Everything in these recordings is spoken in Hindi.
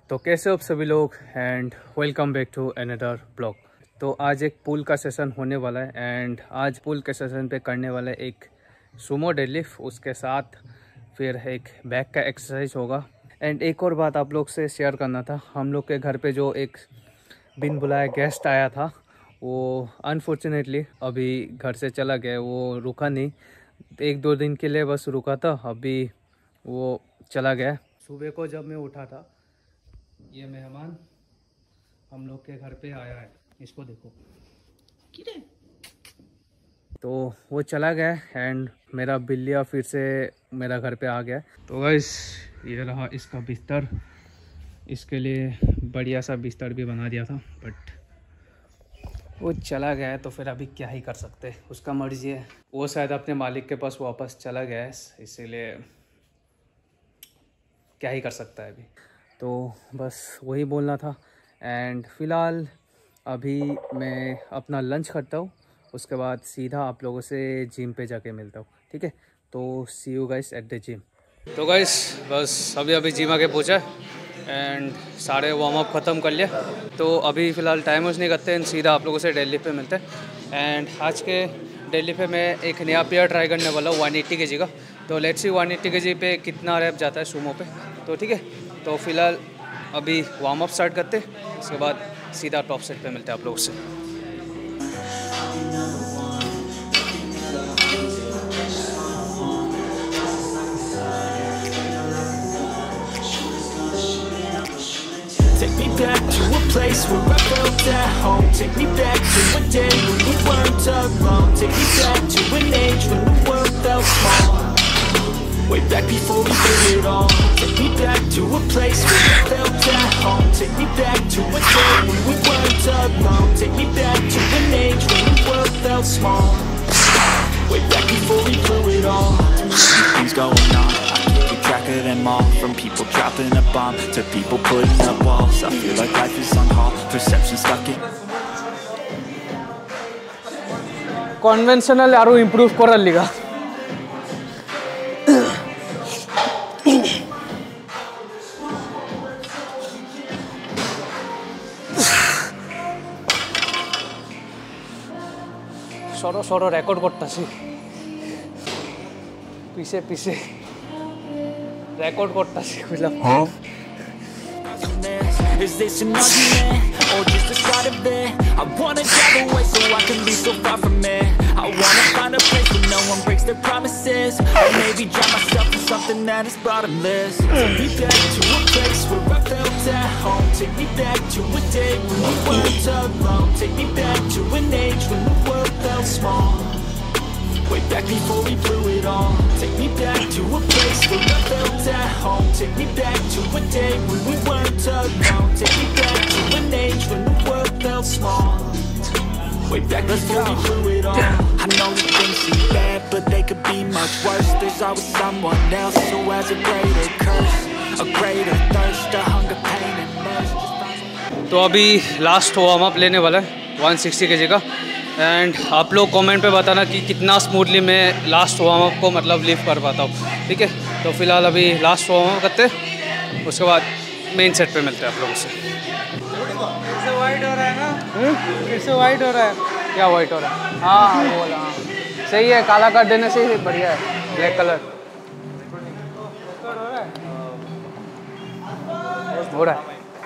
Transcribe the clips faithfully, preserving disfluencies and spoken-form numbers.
तो कैसे हो आप सभी लोग and welcome back to another blog. तो आज एक पुल का सेशन होने वाला है एंड आज पुल के सेशन पे करने वाला है एक सुमो डेडलिफ्ट, उसके साथ फिर एक बैक का एक्सरसाइज होगा। एंड एक और बात आप लोग से शेयर करना था, हम लोग के घर पे जो एक बिन बुलाया गेस्ट आया था वो अनफॉर्चुनेटली अभी घर से चला गया। वो रुका नहीं, एक दो दिन के लिए बस रुका था, अभी वो चला गया। सुबह को जब मैं उठा था ये मेहमान हम लोग के घर पे आया है, इसको देखो। तो वो चला गया एंड मेरा बिल्लिया फिर से मेरा घर पे आ गया। तो गाइस ये रहा इसका बिस्तर, इसके लिए बढ़िया सा बिस्तर भी बना दिया था, बट वो चला गया है तो फिर अभी क्या ही कर सकते, उसका मर्जी है। वो शायद अपने मालिक के पास वापस चला गया है, इसीलिए क्या ही कर सकता है अभी। तो बस वही बोलना था। एंड फ़िलहाल अभी मैं अपना लंच करता हूँ, उसके बाद सीधा आप लोगों से जिम पे जाके मिलता हूँ, ठीक है। तो see you guys at the gym. तो गाइस बस अभी अभी जिम आके पहुँचा एंड सारे वार्म अप ख़त्म कर लिया। तो अभी फ़िलहाल टाइम यूज़ नहीं करते हैं, सीधा आप लोगों से डेडलिफ्ट पे मिलते हैं। एंड आज के डेडलिफ्ट पे मैं एक नया पेयर ट्राई करने वाला हूँ वन एट्टी के जी का। तो लेट्स सी वन एट्टी के जी पे कितना रैप जाता है सुमो पे, तो ठीक है। तो फिलहाल अभी वार्म अप स्टार्ट करते हैं, उसके बाद सीधा टॉप सेट पे मिलते हैं आप लोगों से। Take me back to a place where I felt at home. Take me back to a day when we weren't alone. Take me back to an age when the world felt small. Way back before we did it all. Take me back to a place where I felt at home. Take me back to a day when we weren't alone. Take me back to an age when the world felt small. Way back before we blew it all. Things going on, I can't keep track of them all. From people dropping a bomb to people putting up walls. I feel like life is on hold, perception stuck in. Conventional यारो इम्प्रूव कर लिगा। সরো সরো রেকর্ড করতেছি, পিছে পিছে রেকর্ড করতেছি বুঝলাম। Is this an argument or just the start of it? I wanna drive away so I can be so far from it. I wanna find a place where no one breaks their promises, or maybe drown myself in something that is bottomless. Take me back to a place where I felt at home. Take me back to a day when we weren't alone. Take me back to an age when the world felt small. Way back before we blew it all. Take me back to a place where I felt at home. Take me back to a day when we weren't alone. Take me back to an age when the world felt small. Way back before we blew it all. I know that things seem bad, but they could be much worse. There's always someone else who has a greater curse, a greater thirst, a hunger, pain and thirst. तो अभी लास्ट वार्म अप लेने वाला है वन सिक्सटी के जी का। एंड आप लोग कमेंट पे बताना कि कितना स्मूथली मैं लास्ट वार्म अप को मतलब लिफ्ट कर पाता हूँ, ठीक है। तो फिलहाल अभी लास्ट वार्म अप करते हैं, उसके बाद मेन सेट पे मिलते हैं आप लोगों से। फिर से वाइट हो रहा है ना, फिर से वाइट हो रहा है। क्या वाइट हो रहा है? हाँ हाँ बोला, हाँ सही है, काला कर देने से ही बढ़िया है, ब्लैक कलर हो रहा है।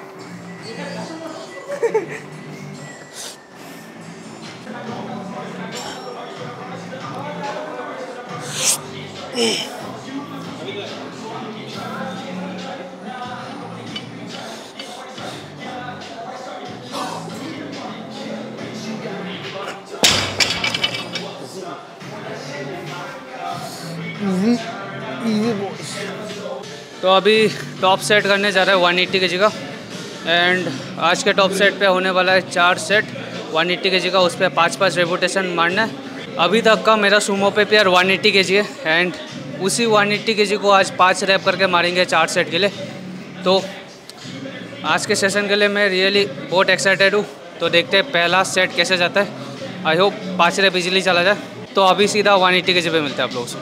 तो अभी टॉप सेट करने जा रहा है वन एट्टी के जी का। एंड आज के टॉप सेट पे होने वाला है चार सेट वन एट्टी के जी का, उस पर पाँच पाँच रेपुटेशन मारना है। अभी तक का मेरा सुमो पे पेयर वन एट्टी के जी है एंड उसी वन एट्टी के जी को आज पाँच रैप करके मारेंगे चार सेट के लिए। तो आज के सेशन के लिए मैं रियली बहुत एक्साइटेड हूँ। तो देखते हैं पहला सेट कैसे जाता है, आई होप पाँच रैप इजीली चला जाए। तो अभी सीधा वन एट्टी के जी पे मिलते हैं आप लोगों से।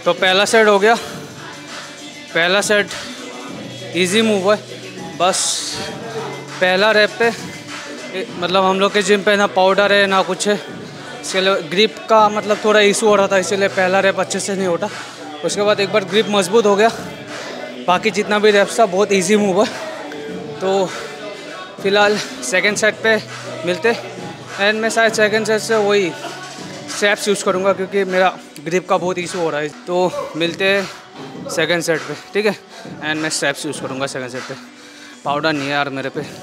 तो पहला सेट हो गया। पहला सेट इजी मूव है, बस पहला रैप पे मतलब हम लोग के जिम पे ना पाउडर है ना कुछ है, इसलिए ग्रिप का मतलब थोड़ा इशू हो रहा था, इसीलिए पहला रैप अच्छे से नहीं होता। उसके बाद एक बार ग्रिप मजबूत हो गया, बाकी जितना भी रैप्स था बहुत इजी मूव है। तो फ़िलहाल सेकंड सेट पे मिलते एंड मैं शायद सेकंड सेट से वही स्ट्रैप्स यूज़ करूँगा क्योंकि मेरा ग्रिप का बहुत इशू हो रहा है। तो मिलते हैं सेकंड सेट पे, ठीक है। एंड मैं स्ट्रैप्स यूज़ करूँगा सेकंड सेट पे। पाउडर नहीं है यार मेरे पे।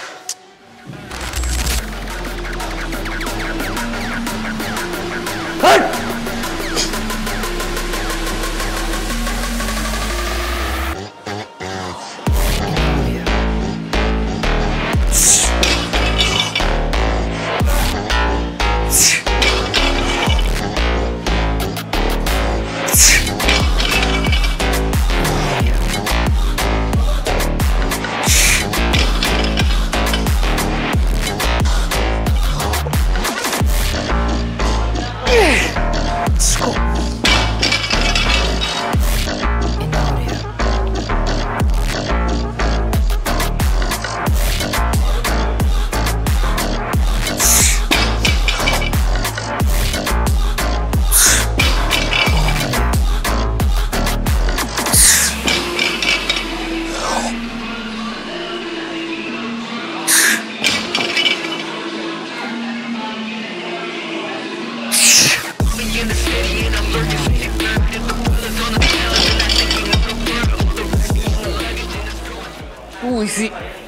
इजी।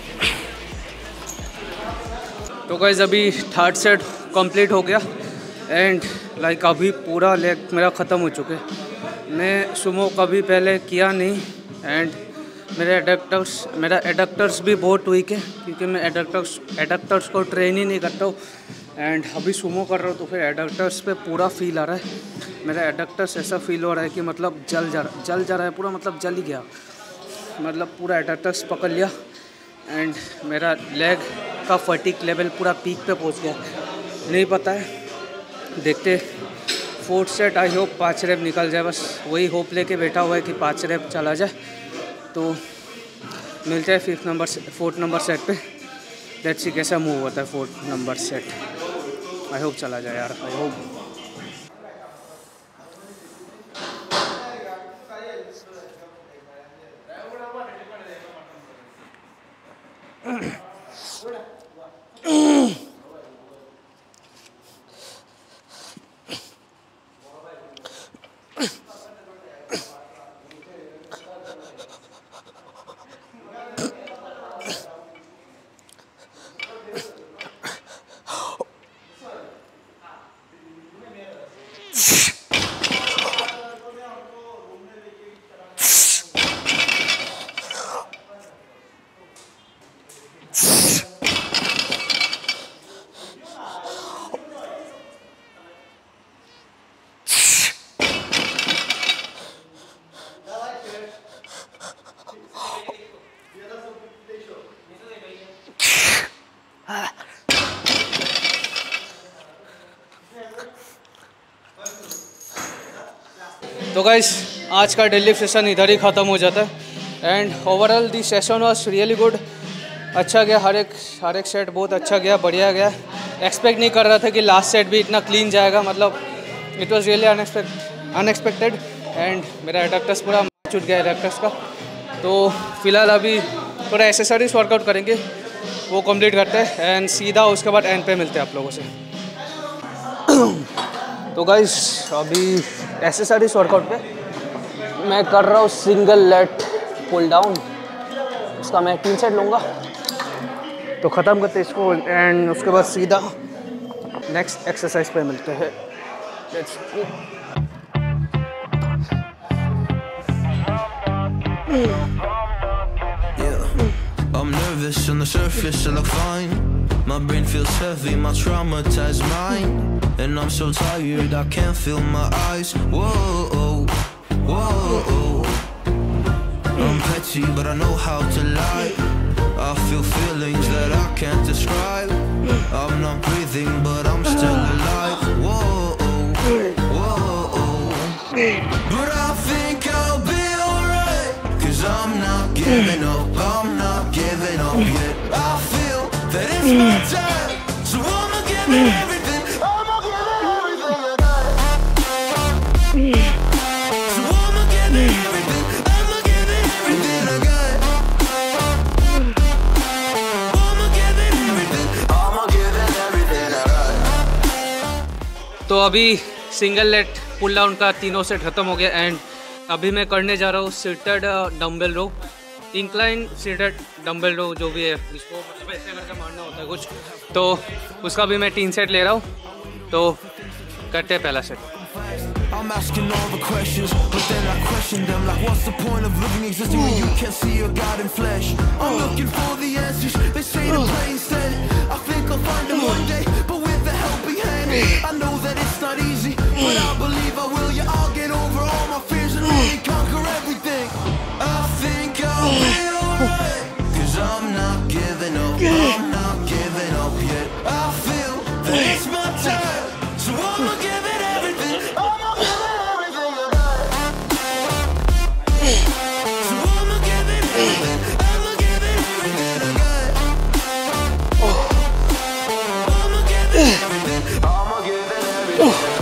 तो गाइस अभी थर्ड सेट कंप्लीट हो गया एंड लाइक अभी पूरा लेग मेरा ख़त्म हो चुके। मैं सुमो कभी पहले किया नहीं एंड मेरे एडक्टर्स मेरा एडक्टर्स भी बहुत वीक है क्योंकि मैं एडक्टर्स एडक्टर्स को ट्रेन ही नहीं करता हूँ एंड अभी सुमो कर रहा हूँ तो फिर एडक्टर्स पे पूरा फील आ रहा है। मेरा एडक्टर्स ऐसा फील हो रहा है कि मतलब जल जा रहा जल जा रहा है पूरा, मतलब जल ही गया, मतलब पूरा एडक्टर्स पकड़ लिया एंड मेरा लेग का फटीक लेवल पूरा पीक पे पहुंच गया। नहीं पता है, देखते फोर्थ सेट आई होप पाँच रेप निकल जाए, बस वही होप लेके बैठा हुआ है कि पाँच रेप चला जाए। तो मिलते हैं fifth number fourth number set पे। लेट्स सी कैसा मूव होता है fourth number set. I hope चला जाए यार, आई होप। तो गाइस आज का डेली सेशन इधर ही ख़त्म हो जाता है and overall the session was really good. अच्छा गया, हर एक हर एक सेट बहुत अच्छा गया, बढ़िया गया। एक्सपेक्ट नहीं कर रहा था कि लास्ट सेट भी इतना क्लीन जाएगा, मतलब it was really unexpect unexpected and मेरा एडक्टर्स पूरा छूट गया एडक्टर्स का। तो फिलहाल अभी थोड़ा एक्सरसाइज वर्कआउट करेंगे, वो कंप्लीट करते हैं एंड सीधा उसके बाद एंड पे मिलते हैं आप लोगों से। तो गाइस अभी एक्सरसाइज वर्कआउट पे मैं कर रहा हूँ सिंगल लेट पुल डाउन, उसका मैं तीन सेट लूँगा। तो ख़त्म करते इसको एंड उसके बाद सीधा नेक्स्ट एक्सरसाइज पे मिलते हैं। Let's go. I'm nervous on the surface, I look fine. My brain feels heavy, my traumatized mind. And I'm so tired, I can't feel my eyes. Whoa, whoa. I'm petty, but I know how to lie. I feel feelings that I can't describe. I'm not breathing, but I'm still alive. Whoa, whoa. But I giving up, I'm not giving up yet. I feel that it's my time, so I'ma give it everything. I'ma give it everything I got. So I'ma give it everything. I'ma give it everything I got. I'ma give it everything. I'ma give it everything I got. तो अभी सिंगल लेग पुल डाउन का तीनों सेट ख़त्म हो गया एंड अभी मैं करने जा रहा हूँ seated dumbbell row, incline seated dumbbell row, जो भी है इसको मतलब ऐसे करके मारना होता है कुछ, तो उसका भी मैं तीन सेट ले रहा हूँ। तो करते हैं पहला set. I'm asking all the questions, but then I question them. Like, what's the point of living, existing when you can't see your God in flesh? I'm looking for the answers, they say to pray instead. I think I'll find them one day, but with a helping hand. I know that it's not easy, but I believe I will. Yeah, I'll get over all my fears and really conquer everything. I think I'll be alright, cause I'm not giving up, I'm not giving up yet. I feel that it's my time, so I'ma give it everything. I'ma give it everything I got. So I'ma give it everything. I'ma give it everything I got. I'ma give it everything. I'ma give it everything I got.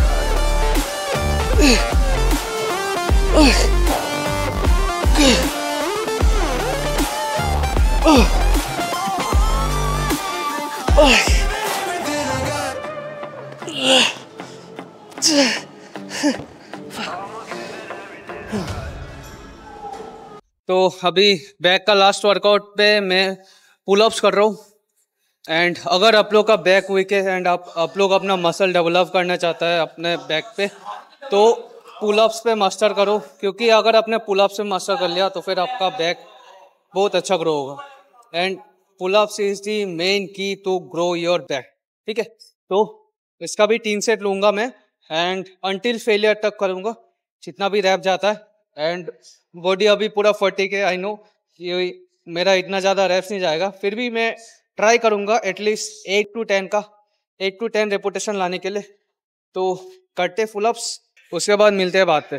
तो अभी बैक का लास्ट वर्कआउट पे मैं पुल अप्स कर रहा हूँ एंड अगर आप लोग का बैक वीक है एंड आप आप लोग अपना मसल डेवलप करना चाहता है अपने बैक पे, तो पुल अप्स पे मास्टर करो, क्योंकि अगर आपने पुल अप्स पे मास्टर कर लिया तो फिर आपका बैक बहुत अच्छा ग्रो होगा and pull ups is the main key to grow your back. ठीक है, तो इसका भी तीन सेट लूँगा मैं एंड अंटिल फेलियर तक करूँगा, जितना भी रैप जाता है। एंड बॉडी अभी पूरा फटीक है, आई नो ये मेरा इतना ज़्यादा रैप्स नहीं जाएगा, फिर भी मैं ट्राई करूँगा एटलीस्ट एट टू टेन का एट टू टेन रेपुटेशन लाने के लिए। तो करते फुल अप्स, उसके बाद मिलते हैं बात पे।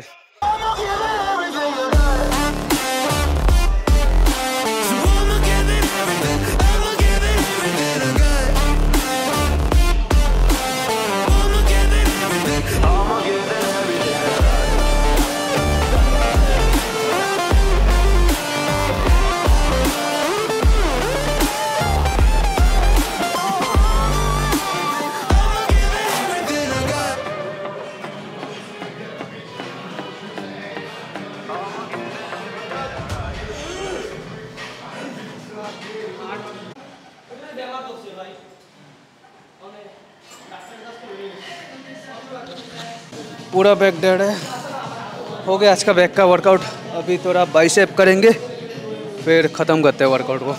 पूरा बैक डेड है, हो गया आज का बैक का वर्कआउट। अभी थोड़ा बाइसेप करेंगे फिर ख़त्म करते हैं वर्कआउट को।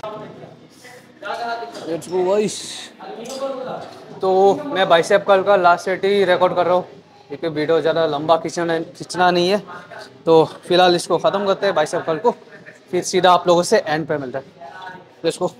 Let's go guys. तो मैं बाइसेप कल का लास्ट सेट ही रिकॉर्ड कर रहा हूँ क्योंकि वीडियो ज़्यादा लंबा खींचना खींचना नहीं है, तो फिलहाल इसको ख़त्म करते हैं बाइसेप कल को, फिर सीधा आप लोगों से एंड पे मिलता है। Let's go.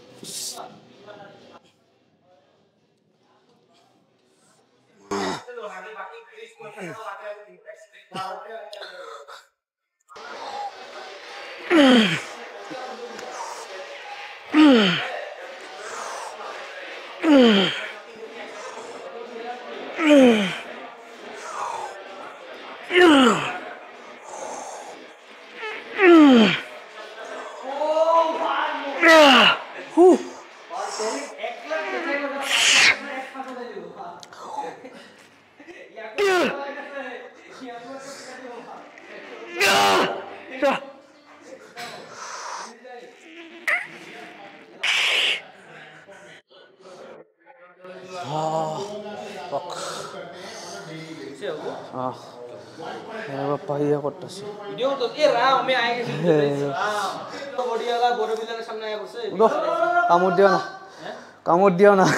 कामुर दियो ना, कामुर दियो ना।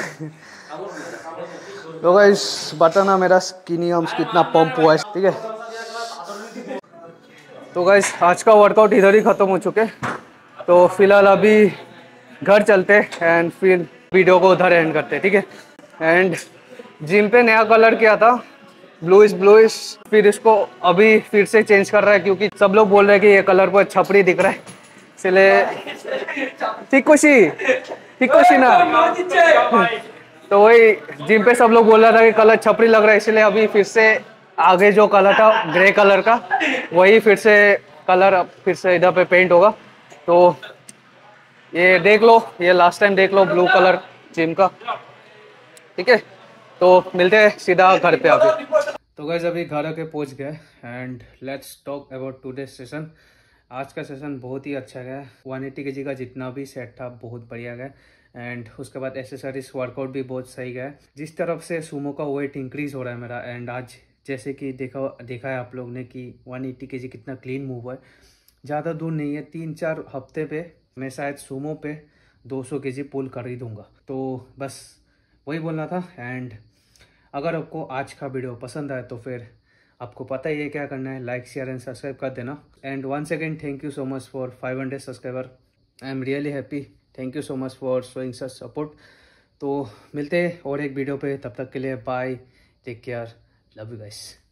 तो गाइस बताना मेरा स्किनी आर्म्स कितना पंप हुआ है, ठीक है। तो गाइस आज का वर्कआउट इधर ही ख़त्म हो चुके, तो फिलहाल अभी घर चलते एंड फिर वीडियो को उधर एंड करते, ठीक है। एंड जिम पे नया कलर किया था, ब्लूइश ब्लूइश, फिर इसको अभी फिर से चेंज कर रहा है क्योंकि सब लोग बोल रहे हैं कि ये कलर पर छपरी दिख रहा है, इसलिए ठीक खुशी ठीक खुशी ना। तो वही जिम पे सब लोग बोल रहा था कि कलर छपरी लग रहा है, इसलिए अभी फिर से आगे जो कलर था ग्रे कलर का वही फिर से कलर फिर से इधर पे पेंट होगा। तो ये देख लो, ये लास्ट टाइम देख लो ब्लू कलर जिम का, ठीक है। तो मिलते हैं सीधा घर पे अभी। तो गाइस अभी घर आके पहुंच गए and let's talk about today session. आज का सेशन बहुत ही अच्छा गया, वन एटी केजी का जितना भी सेट था बहुत बढ़िया गया एंड उसके बाद एसेसरीज वर्कआउट भी बहुत सही गया। जिस तरफ से सुमो का वेट इंक्रीज हो रहा है मेरा एंड आज जैसे कि देखा देखा है आप लोग ने कि वन एटी केजी कितना क्लीन मूव है, ज़्यादा दूर नहीं है, तीन चार हफ्ते पे मैं शायद सुमो पे दो सौ केजी पुल कर ही दूंगा। तो बस वही बोलना था एंड अगर आपको आज का वीडियो पसंद आए तो फिर आपको पता ही है क्या करना है, लाइक शेयर एंड सब्सक्राइब कर देना। And once again thank you so much for five hundred subscriber, I am really happy, thank you so much for showing such support. तो मिलते हैं और एक वीडियो पे, तब तक के लिए bye, take care, love you guys.